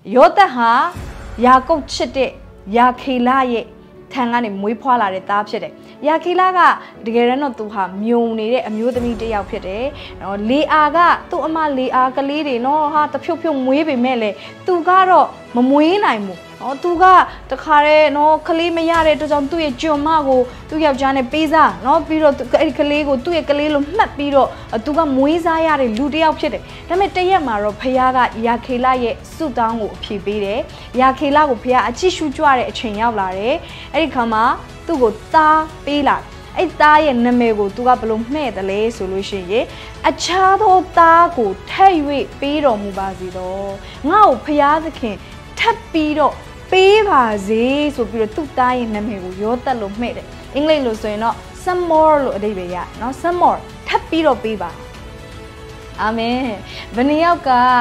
ယောသက်ဟာယာကုပ်ချစ်တဲ့ယာခေလရဲ့ထံကနေမွေးဖွားလာတဲ့သားဖြစ်တယ်။ယာခေလကတကယ်တော့သူဟာမြုံနေတဲ့အမျိုးသမီးတစ်ယောက်ဖြစ်တယ်။နော်လေအာကသူ့အမလေအာကလေးတွေနော်ဟာတဖြုတ်ဖြုတ်မွေးပေမဲ့လေသူကတော့မမွေးနိုင်ဘူး။နော်သူကတခါတည်းနော်ကလေးမရတဲ့အတွက်ကြောင့်သူ့ရဲ့ကျွန်မကိုသူ့ယောက်ျားနဲ့ပေးစားနော်ပြီးတော့အဲ့ဒီကလေးကိုသူ့ရဲ့ကလေးလိုမှတ်ပြီးတော့သူကမွေးစားရတဲ့လူတစ်ယောက်ဖြစ်တယ်။ဒါပေမဲ့တရက်မှာတော့ဖခင်ကယာခေလရဲ့စုတောင်းကိုအဖြေပေးတယ်။ယာခေလကိုဖခင်အချစ်ရှုကြွတဲ့အချိန်ရောက်လာတယ်။အဲ့ဒီခါမှာသူ့ကိုသားပေးလာအဲ့သားရဲ့နာမည်ကိုသူကဘယ်လိုမှဲ့တယ်လဲဆိုလို့ရှိရင်အခြားသောသားကိုထပ်၍ပေးတော်မူပါစေတော့ငါ့ကိုဖခင်သခင်ထပ်ပြီးတော့ပေးပါစေဆိုပြီးတော့သူ့သားရဲ့နာမည်ကိုယောသက်လို့မှဲ့တယ်အင်္ဂလိပ်လိုဆိုရင်တော့ some more လို့အဓိပ္ပာယ်ရနော် some more ထပ်ပြီးတော့ပေးပါအာမင်ဘယ်နှယောက်က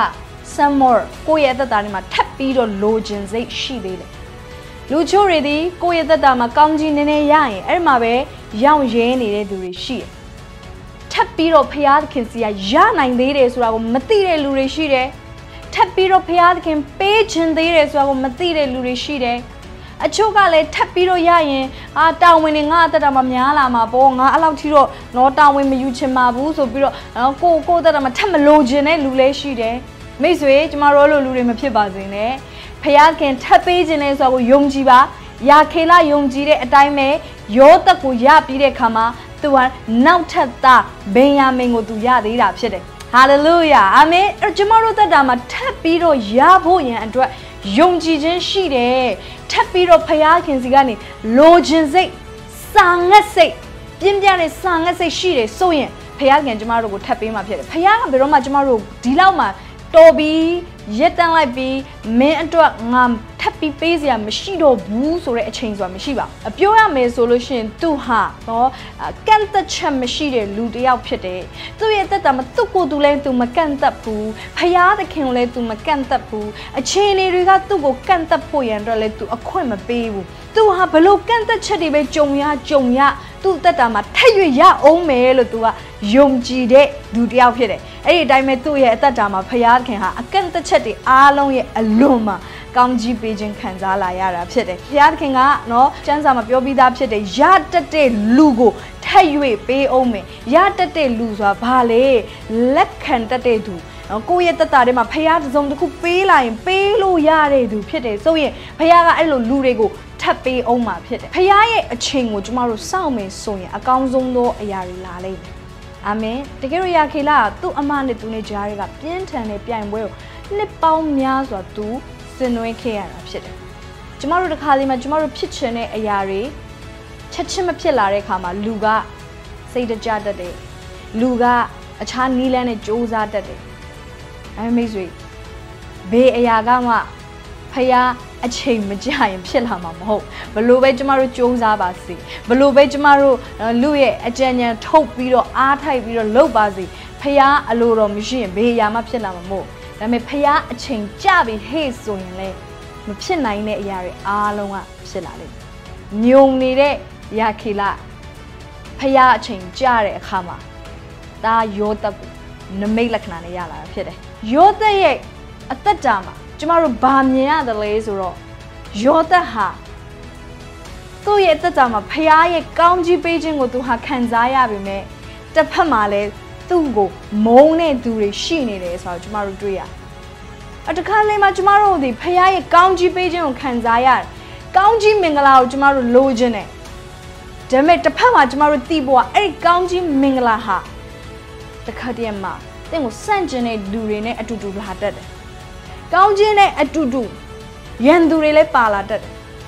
some more ကိုယ့်ရဲ့အသက်တာထဲမှာထပ်ပြီးတော့လိုချင်စိတ်ရှိသေးတယ်လူချို့တွေဒီကိုယ့်ရဲ့သက်တာမှာကောင်းကြီးနည်းနည်းရရင်အဲ့မှာပဲရောင်ရဲနေတဲ့သူတွေရှိတယ်။ထပ်ပြီးတော့ဖခင်သခင်စီကရနိုင်သေးတယ်ဆိုတာကိုမသိတဲ့လူတွေရှိတယ်။ထပ်ပြီးတော့ဖခင်သခင်ပေးခြင်းသေးတယ်ဆိုတာကိုမသိတဲ့လူတွေရှိတယ်။အချို့ကလည်းထပ်ပြီးတော့ရရင်တာဝန်တွေငါအသက်တာမှာများလာမှာပေါ့ငါအဲ့လောက်ထိတော့တော့တာဝန်မယူချင်ပါဘူးဆိုပြီးတော့ကိုသက်တာမှာထပ်မလိုချင်တဲ့လူလည်းရှိတယ်။မိတ်ဆွေကျမတို့လိုလူတွေမဖြစ်ပါစေနဲ့။ဖခင်ထပ်ပေးခြင်းလဲဆိုတော့ယုံကြည်ပါယာခေလယုံကြည်တဲ့အတိုင်းပဲယောသက်ကိုရပြီးတဲ့ခါမှာသူကနောက်ထပ်သားဗင်ယာမိန်ကိုသူရသေးတာဖြစ်တယ်ဟာလေလုယာအာမင်အဲ့ကျမတို့သက်တာမှာထပ်ပြီးတော့ရဖို့ရန်အတွက်ယုံကြည်ခြင်းရှိတယ်ထပ်ပြီးတော့ဖခင်စီကနေလိုချင်စိတ်စာငတ်စိတ်ပြင်းပြတဲ့စာငတ်စိတ်ရှိတယ်ဆိုရင်ဖခင်ကျမတို့ကိုထပ်ပေးမှာဖြစ်တယ်ဖခင်ကဘယ်တော့မှကျမတို့ဒီလောက်မှတော်ပြီးရက်တန်းလိုက်ပြီးမင်းအတွက်ငါထပ်ပြီးပေးစရာမရှိတော့ဘူးဆိုတဲ့အချိန်ဆိုတာမရှိပါဘူးပြောရမယ်ဆိုလို့ရှိရင်သူဟာနော်ကန့်သက်ချက်မရှိတဲ့လူတစ်ယောက်ဖြစ်တယ်သူ့ရဲ့သက်တာမှာသူ့ကိုယ်သူလည်းသူမကန့်သက်ဘူးဖယားသခင်ကိုလည်းသူမကန့်သက်ဘူးအခြေအနေတွေကသူ့ကိုကန့်သက်ဖို့ရန်အတွက်လည်းသူအခွင့်မပေးဘူးသူဟာဘလို့ကန့်သက်ချက်တွေပဲကြုံရသူ့သက်တာမှာထက်၍ရအောင်မယ်လို့သူကယုံကြည်တဲ့လူတစ်ယောက်ဖြစ်တယ်အဲ့ဒီအတိုင်းပဲသူ့ရဲ့အသက်တာမှာဖယားခင်ဟာအကန့်သက်ချက်တွေအားလုံးရဲ့အလွန်မှာကောင်းကြီးပေးခြင်းခံစားလာရတာဖြစ်တယ်ဖယားခင်ကနော်ကျမ်းစာမှာပြောပြီးသားဖြစ်တယ်ရတတ်တဲ့လူကိုထက်၍ပေးအောင်မယ်ရတတ်တဲ့လူဆိုတာဘာလဲလက်ခံတတ်တဲ့သူကိုယ့်ရဲ့သက်တာထဲမှာဖယားတစ်စုံတစ်ခုပေးလာရင်ပေးလို့ရတဲ့သူဖြစ်တယ်ဆိုရင်ဖယားကအဲ့လိုလူတွေကိုထပ်ပေးအောင်မှာဖြစ်တယ်ဖယားရဲ့အချိန်ကိုကျမတို့စောင့်မယ်ဆိုရင်အကောင်းဆုံးသောအရာတွေလာလိမ့်မယ်အာမင်တကယ်လို့ယာခေလကသူ့အမနဲ့သူနဲ့ကြားတွေကပြင်းထန်တဲ့ပြိုင်ပွဲကိုနှစ်ပေါင်းများစွာသူဆင်နွှဲခဲ့ရတာဖြစ်တယ်ကျမတို့တစ်ခါလေးမှာကျမတို့ဖြစ်ချင်တဲ့အရာတွေချက်ချင်းမဖြစ်လာတဲ့အခါမှာလူကစိတ်တကြတတ်တယ်လူကအခြားနီးလန်းနဲ့ကြိုးစားတတ်တယ်မိတ်ဆွေဘေးအရာကမှဖယားအချိန်မကြရင်ဖြစ်လာမှာမဟုတ်ဘလို့ပဲကျမတို့ကြိုးစားပါစေဘလို့ပဲကျမတို့လူရဲ့အကြံဉာဏ်ထုတ်ပြီးတော့အားထိုက်ပြီးတော့လုပ်ပါစေဖယားအလိုတော်မရှိရင်ဘေးအရာမှဖြစ်လာမှာမဟုတ်ဒါပေမဲ့ဖယားအချိန်ကြပြီဟေ့ဆိုရင်လေမဖြစ်နိုင်တဲ့အရာတွေအားလုံးကဖြစ်လာလိမ့်မယ်ညုံနေတဲ့ယာခေလဖယားအချိန်ကြတဲ့အခါမှာဒါယောသက်ကိုနမိတ်လက္ခဏာနဲ့ရလာတာဖြစ်တယ်ယောသက်ရဲ့အသက်တာမှာကျမတို့ဗာမြင်ရတယ်လေဆိုတော့ယောသက်ဟာသူ့ရဲ့အသက်တာမှာဖခင်ရဲ့ကောင်းကြီးပေးခြင်းကိုသူဟာခံစားရပေမဲ့တစ်ဖက်မှာလည်းသူ့ကိုမုန်းတဲ့သူတွေရှိနေတယ်ဆိုတော့ကျမတို့တွေ့ရတခါလေမှာကျမတို့ဒီဖခင်ရဲ့ကောင်းကြီးပေးခြင်းကိုခံစားရတယ်ကောင်းကြီးမင်္ဂလာကိုကျမတို့လိုချင်တယ်ဒါပေမဲ့တစ်ဖက်မှာကျမတို့သိဖို့ကအဲ့ဒီကောင်းကြီးမင်္ဂလာဟာတခါတည်းမှာသင်ကိုစန့်ကျင်တဲ့လူတွေနဲ့အတူတူလာတတ်တယ်ကောင်းခြင်းနဲ့အတူတူရန်သူတွေလည်းပါလာတတ်တယ်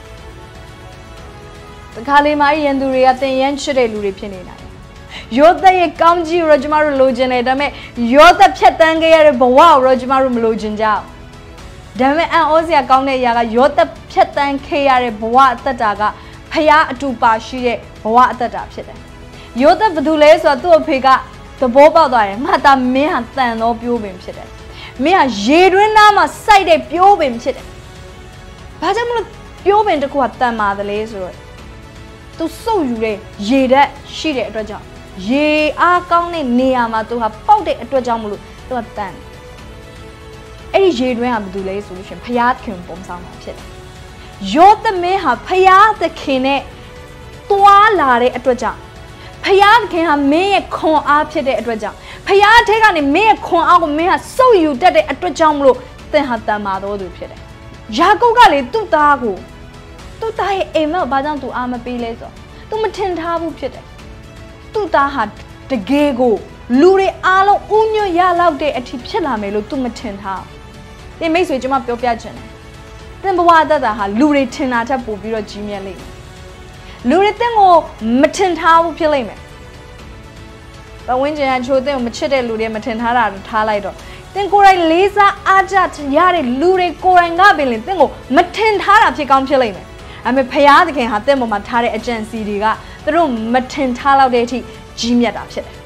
တခါလေမှာရန်သူတွေကသင်ရမ်းချစ်တဲ့လူတွေဖြစ်နေနိုင်တယ်ယောသက်ရဲ့ကောင်းကြီးကိုတော့ကျမတို့လိုချင်တယ်ဒါပေမဲ့ယောသက်ဖြတ်တန်းခဲ့ရတဲ့ဘဝကိုတော့ကျမတို့မလိုချင်ကြဘူးဒါပေမဲ့အံ့ဩစရာကောင်းတဲ့အရာကယောသက်ဖြတ်တန်းခဲ့ရတဲ့ဘဝအသက်တာကဖယားအတူပါရှိတဲ့ဘဝအသက်တာဖြစ်တယ်ယောသက်ဘယ်သူလဲဆိုတော့သူ့အဖေကသဘောပေါက်သွားတယ်ငါသားမင်းဟာတန်သောပြိုးပင်ဖြစ်တယ်မင်းဟာရေတွင်းသားမှာစိုက်တဲ့ပြိုးပင်ဖြစ်တယ်ဘာကြောင့်မလို့ပြိုးပင်တစ်ခုကတန်ပါတယ်လဲဆိုတော့သူစုပ်ယူတဲ့ရေဓာတ်ရှိတဲ့အတွက်ကြောင့်ရေအားကောင်းတဲ့နေရာမှာသူဟာပေါက်တဲ့အတွက်ကြောင့်မလို့သူကတန်အဲ့ဒီရေတွင်းကဘာလို့လဲဆိုလို့ရှင်ဖယားသခင်ပုံဆောင်တာဖြစ်တယ်ယောသမင်းဟာဖယားသခင်နဲ့တွာလာတဲ့အတွက်ကြောင့်ဖယားသခင်ဟာမင်းရဲ့ခွန်အားဖြစ်တဲ့အတွက်ကြောင့်ဖယားထဲကနေမင်းရဲ့ခွန်အားကိုမင်းဟာစုပ်ယူတတ်တဲ့အတွက်ကြောင့်မလို့သင်ဟာတန်မာတော်သူဖြစ်တယ်ယာကုပ်ကလေသူ့သားရဲ့အိမ်မက်ဘာကြောင့်သူအားမပေးလဲဆိုသူမထင်ထားဘူးဖြစ်တယ်သူ့သားဟာတကယ်ကိုလူတွေအားလုံးဥညွတ်ရလောက်တဲ့အထိဖြစ်လာမယ်လို့သူမထင်ထားဒီမိတ်ဆွေကျွန်မပြောပြချင်တယ်သင်ဘဝတတ်တာဟာလူတွေထင်တာထက်ပိုပြီးတော့ကြီးမြတ်လိမ့်မယ်လူတွေသင်ကိုမထင်ထားဘူးဖြစ်လိမ့်မယ်ဘဝင်းကျင်အချို့သင်ကိုမချစ်တဲ့လူတွေမထင်ထားတာထားလိုက်တော့သင်ကိုယ်တိုင်လေးစားအားကြရတဲ့လူတွေကိုယ်တိုင်ကပင်လင်သင်ကိုမထင်ထားတာဖြစ်ကောင်းဖြစ်လိမ့်မယ်ဒါပေမဲ့ဖယားသခင်ဟာသင်ပေါ်မှာထားတဲ့အကြံစီတွေကသူတို့မထင်ထားလောက်တဲ့အထိကြီးမြတ်တာဖြစ်တယ်